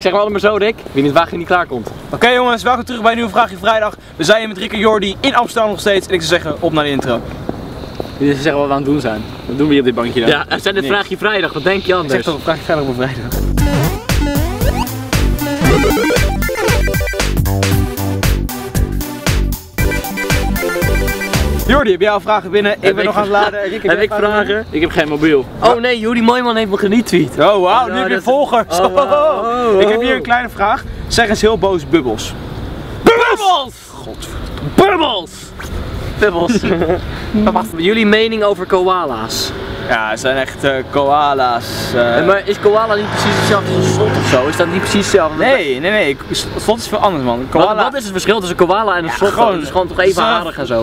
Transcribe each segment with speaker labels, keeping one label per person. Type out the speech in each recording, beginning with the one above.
Speaker 1: Zeg maar allemaal zo, Rick. Wie niet wacht en niet klaar komt.
Speaker 2: Oké jongens, welkom terug bij een nieuwe Vraagje Vrijdag. We zijn hier met Rick en Jordi in Amsterdam nog steeds. En ik zou zeggen, op naar de intro.
Speaker 1: Jullie zeggen wat we aan het doen zijn. Wat doen we hier op dit bankje dan? Ja, er zijn het Vraagje Vrijdag. Wat denk je anders?
Speaker 2: Ik zeg toch Vraagje Vrijdag op een vrijdag. Jordi, heb jij al vragen binnen? Ik ben nog aan het laden. Rick,
Speaker 1: heb ik vragen? Ik heb geen mobiel. Oh nee, Jordi Mooijman heeft me genietweet.
Speaker 2: Oh wauw, nu heb je volgers. Ik heb hier een kleine vraag. Zeg eens heel boos Bubbles.
Speaker 1: Bubbles! God. Bubbles! Bubbles. Jullie mening over koala's?
Speaker 2: Ja, het zijn echt koala's.
Speaker 1: Maar is koala niet precies hetzelfde als een slot of zo? Is dat niet precies hetzelfde?
Speaker 2: Nee. Slot is veel anders man. Koala...
Speaker 1: Wat is het verschil tussen koala en een slot? Het is gewoon toch even harig en zo?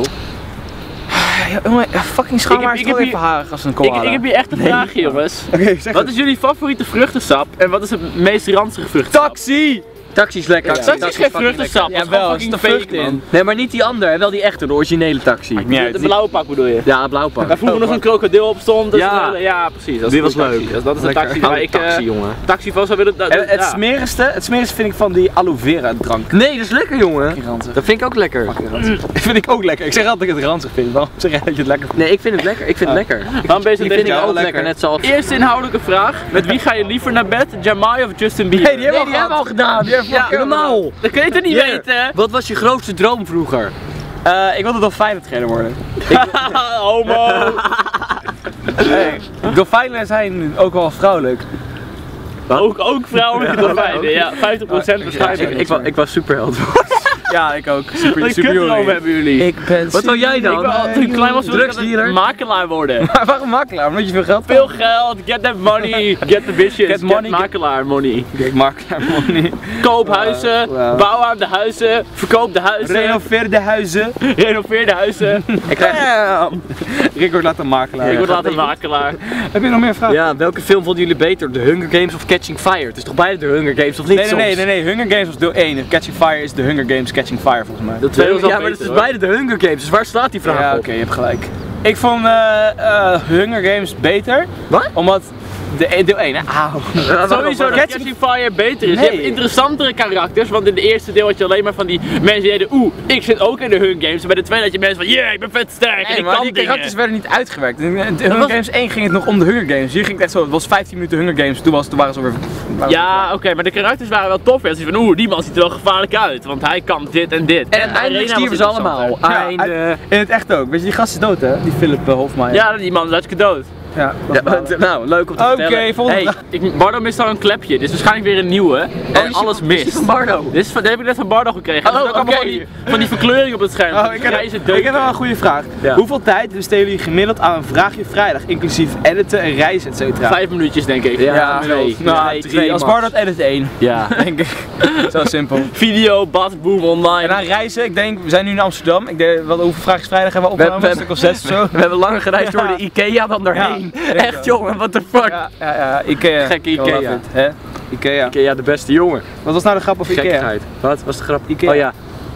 Speaker 2: Jongen, fucking schaamhaar is toch even harig als een koala.
Speaker 1: Ik heb hier echt een vraagje jongens.
Speaker 2: Okay, zeg
Speaker 1: wat is jullie favoriete vruchtensap en wat is het meest ranzige vruchtensap?
Speaker 2: Taxi!
Speaker 1: Taxi is lekker. Taxi is geen vruchtensap.
Speaker 2: Ja, wel, er zit een vrucht in.
Speaker 1: Nee, maar niet die andere, wel die echte, de originele taxi.
Speaker 2: De blauwe pak bedoel je?
Speaker 1: Ja, blauwe pak.
Speaker 2: Daar vroeger nog een krokodil op stond. Dus
Speaker 1: ja, precies.
Speaker 2: Dat was leuk.
Speaker 1: Dat is een taxi waar ik taxi van zou willen.
Speaker 2: Het smerigste vind ik van die aloe vera drank.
Speaker 1: Nee, dat is lekker jongen. Dat vind ik ook lekker.
Speaker 2: Dat vind ik ook lekker. Ik zeg altijd dat ik het ranzig vind. Waarom zeg jij dat je het lekker vindt?
Speaker 1: Nee, ik vind het lekker. Ik vind het lekker.
Speaker 3: Waarom ben je zo
Speaker 1: vind ik ook lekker, net zoals...
Speaker 3: Eerste inhoudelijke vraag. Met wie ga je liever naar bed? Jamai of Justin Bieber?
Speaker 2: Nee, die hebben we al gedaan.
Speaker 1: Ja, normaal.
Speaker 3: Dat kun je toch niet weten?
Speaker 1: Wat was je grootste droom vroeger?
Speaker 2: Ik wilde dolfijnen trainer worden.
Speaker 3: Homo!
Speaker 2: Hey, dolfijnen zijn ook wel vrouwelijk.
Speaker 3: Ook vrouwelijke dolfijnen, ja. 50% waarschijnlijk.
Speaker 1: Ik was superheld.
Speaker 2: Ja, ik ook.
Speaker 3: Wat kutdroom hebben jullie?
Speaker 2: Ik ben
Speaker 1: wat wil jij dan?
Speaker 3: Toen ik klein was wilde
Speaker 1: drugsdealer?
Speaker 3: ik makelaar worden.
Speaker 2: Waarom makelaar? Omdat je veel geld
Speaker 3: Veel geld, get that money, get the bitches,
Speaker 2: Get money,
Speaker 3: makelaar money.
Speaker 2: Get makelaar money.
Speaker 3: Koop huizen, bouw aan de huizen, verkoop de huizen.
Speaker 2: Renoveer de huizen.
Speaker 3: Renoveer de huizen.
Speaker 2: Rick wordt later makelaar.
Speaker 3: Ik word later makelaar.
Speaker 2: Heb je nog meer vragen?
Speaker 1: Ja, welke film vonden jullie beter? The Hunger Games of Catching Fire? Het is toch beide The Hunger Games of niet?
Speaker 2: Nee. Hunger Games was deel 1. Catching Fire is The Hunger Games Catching Fire volgens mij.
Speaker 1: Dat twee was ja, maar het is beide The Hunger Games, dus waar staat die vraag
Speaker 2: ja,
Speaker 1: op?
Speaker 2: Oké, je hebt gelijk. Ik vond Hunger Games beter.
Speaker 1: Wat?
Speaker 2: Omdat deel 1, hè? Auw.
Speaker 3: Sowieso dat Catching Fire beter is.
Speaker 2: Nee.
Speaker 3: Je hebt interessantere karakters, want in de eerste deel had je alleen maar van die mensen die deden ik zit ook in de Hunger Games. En bij de tweede had je mensen van ik ben vet sterk en ik kan
Speaker 2: die
Speaker 3: dingen.
Speaker 2: karakters werden niet uitgewerkt. In de Hunger Games 1 ging het nog om de Hunger Games. Hier ging het echt zo, het was 15 minuten Hunger Games, toen waren ze weer...
Speaker 3: Ja, oké, maar de karakters waren wel tof. Als je van die man ziet er wel gevaarlijk uit, want hij kan dit en dit.
Speaker 1: En uiteindelijk stierven ze allemaal.
Speaker 2: In het echt ook. Weet je, die gast is dood hè? Die Philip Hofmaier.
Speaker 3: Ja, die man is hartstikke dood.
Speaker 2: Ja,
Speaker 1: nou, leuk om te vertellen.
Speaker 2: Oké, volgende vraag.
Speaker 3: Bardo mist al een klepje. Dit is waarschijnlijk weer een nieuwe. En alles mist.
Speaker 1: Van Bardo.
Speaker 3: Dit heb ik net van Bardo gekregen.
Speaker 1: Oh,
Speaker 3: ook allemaal van die verkleuring op het scherm.
Speaker 2: Ik heb wel een goede vraag. Ja. Hoeveel tijd besteden jullie gemiddeld aan een Vraagje Vrijdag? Inclusief editen en reizen, etc.
Speaker 3: 5 minuutjes denk ik.
Speaker 1: Ja,
Speaker 2: 3. Als Bardo het edit 1.
Speaker 1: Ja.
Speaker 2: Denk ik. Zo simpel.
Speaker 3: Video, bad, boom, online.
Speaker 2: En aan reizen, ik denk, we zijn nu in Amsterdam. Ik denk, hoeveel Vraagjes Vrijdag hebben we opgenomen? Een stuk of 6 of zo.
Speaker 1: We hebben langer gereisd door de Ikea dan daarheen. Echt jongen, what the fuck.
Speaker 2: Ja, Ikea.
Speaker 1: Gekke Ikea.
Speaker 2: Hè? Ikea,
Speaker 1: de beste jongen.
Speaker 2: Wat was nou de grap over Ikea?
Speaker 1: Gekkigheid. Wat was de grap?
Speaker 2: Ikea.
Speaker 1: Oh ja.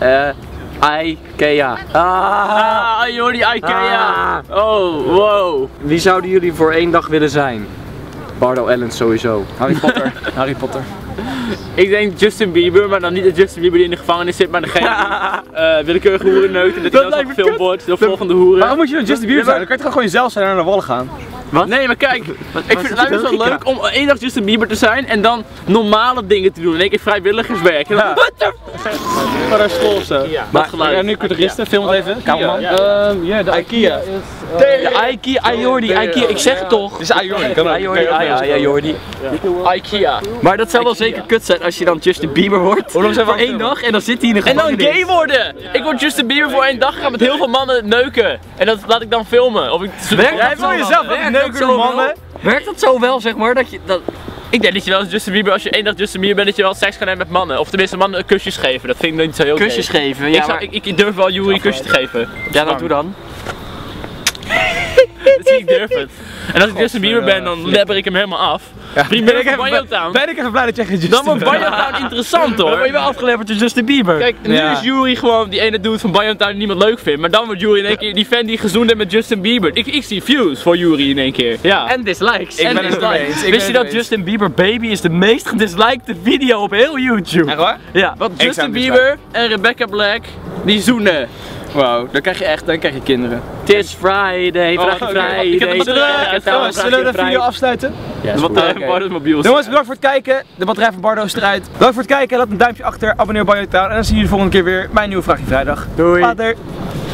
Speaker 1: Ikea.
Speaker 3: Jordi, Ikea. Oh, wow.
Speaker 1: Wie zouden jullie voor 1 dag willen zijn? Bardo Ellens sowieso.
Speaker 2: Harry Potter.
Speaker 3: Ik denk Justin Bieber, maar dan niet dat Justin Bieber die in de gevangenis zit, maar degene die willekeurige hoeren neukt en dat hij dan gefilmd wordt door volgende hoeren.
Speaker 2: Waarom moet je dan Justin Bieber zijn? Dan kan je toch gewoon jezelf zijn en naar de wallen gaan?
Speaker 3: Wat? Nee, maar kijk, ik vind het wel leuk om 1 dag Justin Bieber te zijn en dan normale dingen te doen. In één keer vrijwilligerswerk. What the
Speaker 2: Voor haar school of zo.
Speaker 3: Ja,
Speaker 2: maar nu culturisten, film het even. Cameraman.
Speaker 3: Ja,
Speaker 2: de Ikea.
Speaker 1: De Ikea, Jordi, Ikea, ik zeg het toch.
Speaker 2: Dit is Jordi, kan ook.
Speaker 1: Jordi.
Speaker 3: Ikea.
Speaker 1: Maar dat zou wel zeker kut zijn als je dan Justin Bieber wordt. Voor 1 dag en dan zit hij in de gevangenis.
Speaker 3: En dan gay worden! Ik word Justin Bieber voor 1 dag gaan met heel veel mannen neuken. En dat laat ik dan filmen. Of ik...
Speaker 2: Jij wil jezelf ook neuken door mannen?
Speaker 1: Werkt dat zo wel, zeg maar, dat je...
Speaker 3: Ik denk dat je wel als Justin Bieber, als je 1 dag Justin Bieber bent, dat je wel seks gaat hebben met mannen. Of tenminste mannen kusjes geven, dat vind ik niet zo heel
Speaker 1: kusjes geven? Ja,
Speaker 3: ik durf wel Yuri een kusje te geven.
Speaker 1: Ja, dat doe dan.
Speaker 3: Dus ik durf het. En als ik Justin Bieber ben, dan lebber ik hem helemaal af. Primeur van Banjotown.
Speaker 2: Ben ik even blij dat jij geen Justin
Speaker 3: Dan wordt Banjotown interessant hoor.
Speaker 4: Dan word je wel afgeleverd door Justin Bieber.
Speaker 3: Kijk, nu is Yuri gewoon die ene dude van Banjotown die niemand leuk vindt. Maar dan wordt Yuri in één keer die fan die gezoend heeft met Justin Bieber. Ik zie views voor Yuri in één keer. Ja.
Speaker 4: En dislikes.
Speaker 2: Ik ben het ermee eens.
Speaker 4: Wist je dat Justin Bieber Baby is de meest gedislikte video op heel YouTube?
Speaker 2: Echt waar?
Speaker 4: Ja.
Speaker 3: Wat Justin Bieber en Rebecca Black, die zoenen.
Speaker 2: Wow, dan krijg je kinderen.
Speaker 4: Het is Friday, Friday.
Speaker 2: Zullen we de video afsluiten?
Speaker 3: Ja, de batterij van Bardo's mobiel.
Speaker 2: Jongens, bedankt voor het kijken. De batterij van Bardo is eruit. Bedankt voor het kijken. Laat een duimpje achter. Abonneer op Banjotown. En dan zien jullie de volgende keer weer mijn nieuwe Vraagje Vrijdag.
Speaker 4: Doei.
Speaker 2: Later.